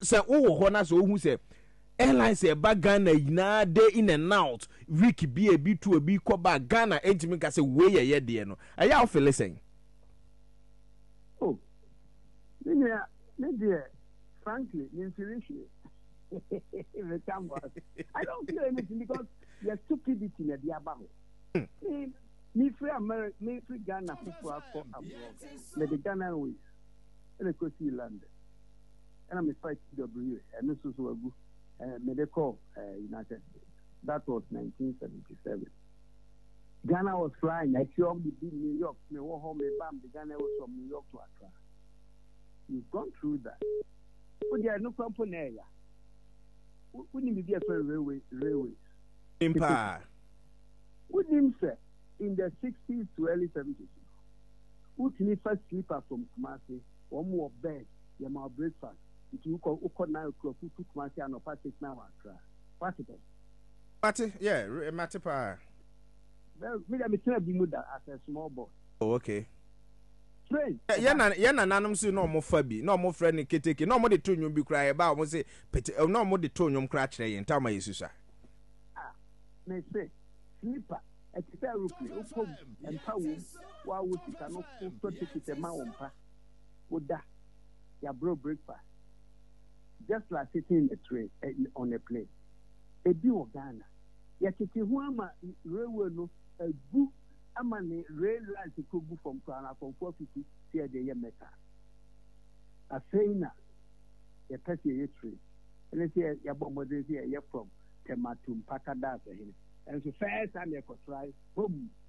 say wo ho na so hu say airline say ba Ghana yina day in and out week be a bit to a be ko ba Ghana entimi ka say we ye de no aya wo feel saying oh yeah dear frankly inspiration I don't feel anything because there's stupidity in the above. Me free America, me free Ghana people are for abroad. Me the Ghana ways, and I go see London, and I'm a fight W, and this was so good. Me they call United States. That was 1977. Ghana was flying. I saw the big New York. Me walk home, me bam. The Ghana was from New York to Accra. You've gone through that. But there are no company area. Wouldn't be a railways. Wouldn't say in the 60s to early 70s. Wouldn't first sleeper from Kumasi, one more bed, your more breakfast. If you call 9 o'clock, who took Kumasi and a 6 now Accra. What it is? Mate, yeah, Mate pa. Well, me I'm still be muda as a small boy. Oh, okay. Train. Yeah, nanum si no mo fabi, no mo friend ni keteke, no mo de to nwum bi kra e ba mo say no mo de to nwum kra kire yen ta ma yesusa. Ah, me say sleeper. It is a rookie. Okom and power. Wa wo sika no so ticket e ma wompa. Oda. Ya bro breakfast. Just like sitting in the train on a plane. Ebi o Ghana. Ya tete hu ama railway no agu ama ne rail line to go from Ghana from 450 to the Yemeka. A saying ya pese ye train. And say ya bomode say ya from Tematum Pakada. And so first time you could try, boom,